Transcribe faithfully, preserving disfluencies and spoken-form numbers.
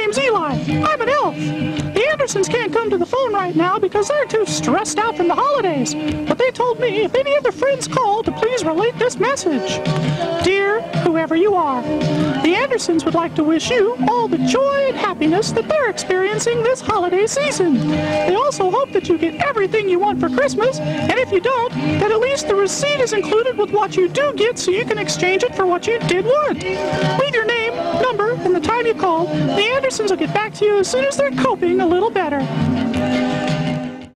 name's Eli. I'm an elf. The Andersons can't come to the phone right now because they're too stressed out from the holidays. But they told me if any of their friends call to please relate this message. Dear whoever you are, the Andersons would like to wish you all the joy and happiness that they're experiencing this holiday season. They also hope that you get everything you want for Christmas, and if you don't, that at least the receipt is included with what you do get so you can exchange it for what you did want. Leave your name, number, and the time you called. The Andersons will get back to you as soon as they're coping a little better.